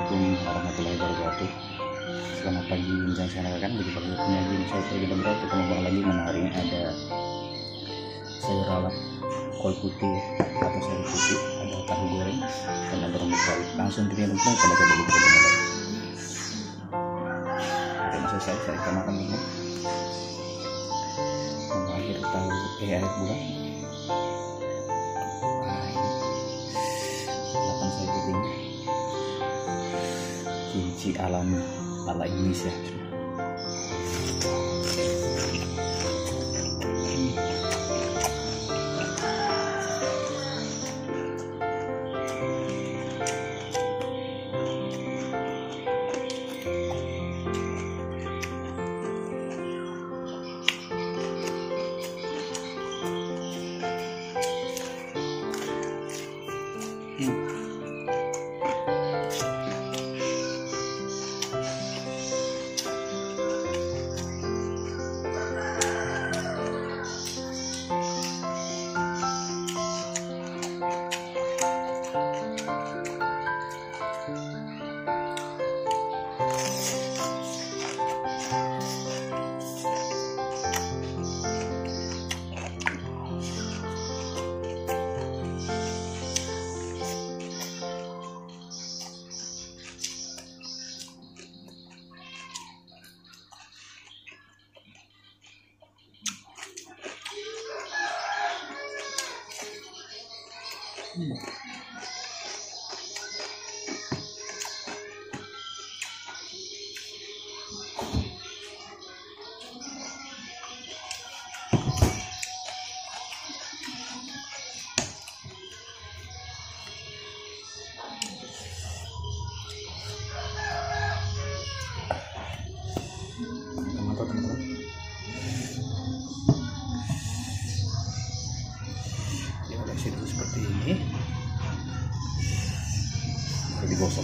Assalamualaikum warahmatullahi wabarakatuh. Selamat pagi, menjelang siang kan bagi para penyaji. Saya Ferdi Damra untuk kembali lagi. Mana hari ini ada sayur lalap, kol putih atau sayur putih, ada tahu goreng dan ada rumput laut. Langsung kita mulai pada coba kita mulai. Oke, selesai saya akan makan ini. Air tahu air bulan. Kimchi alami ala Indonesia. Itu seperti ini, baru digosok.